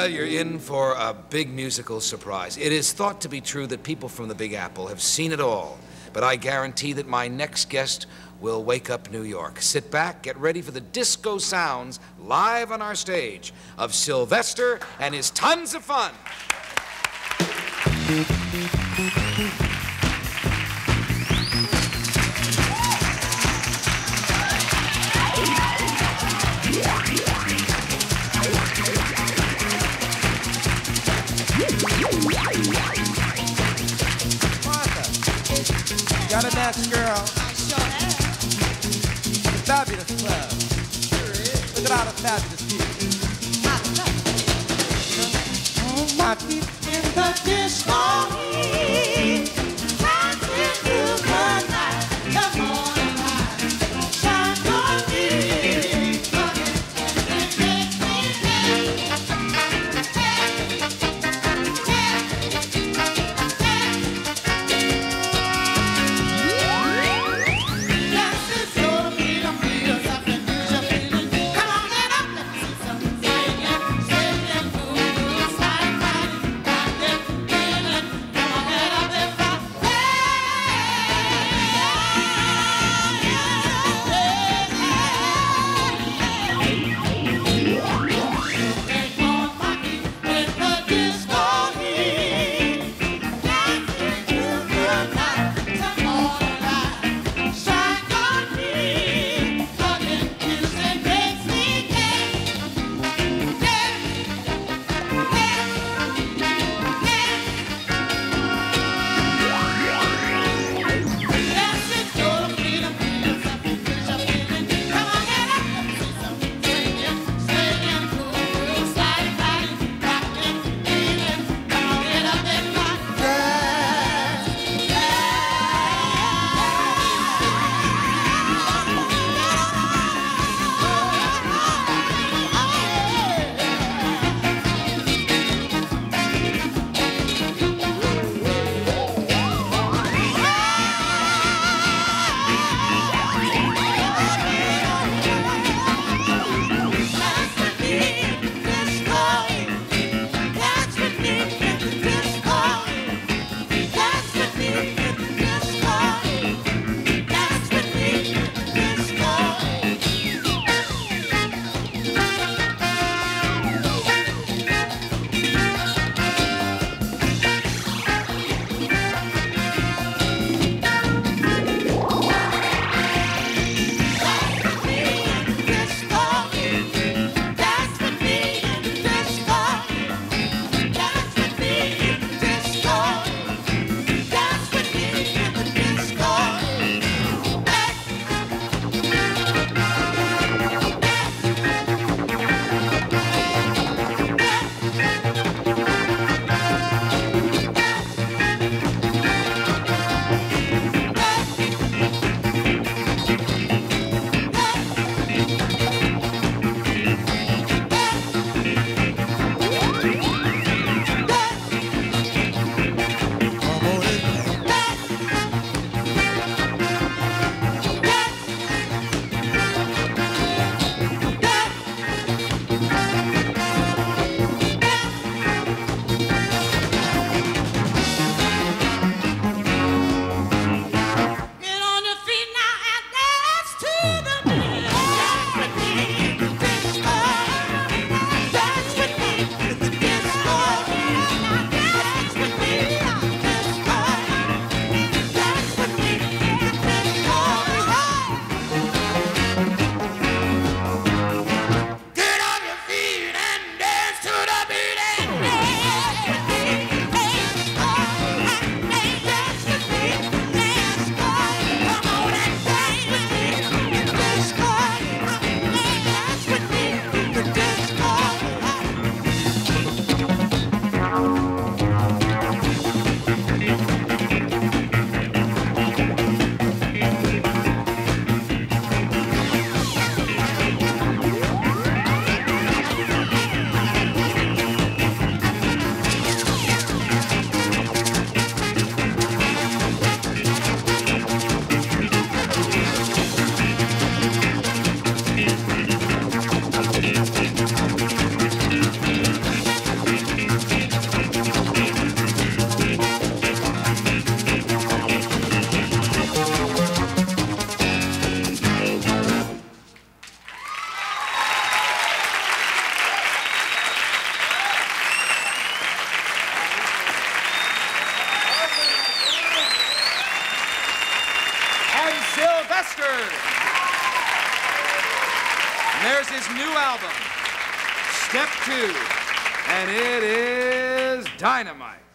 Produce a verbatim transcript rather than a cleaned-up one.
Well, you're in for a big musical surprise. It is thought to be true that people from the Big Apple have seen it all, but I guarantee that my next guest will wake up New York. Sit back, get ready for the disco sounds live on our stage of Sylvester and his Tons of Fun. Got a dance, girl. I sure am. It's a fabulous club. Sure is. Look at all the fabulous people. I love it. Oh, my feet in the disco. Dancing through the night, the morning light. Shine your feet, it makes me Sylvester. And there's his new album, Step Two, and it is dynamite.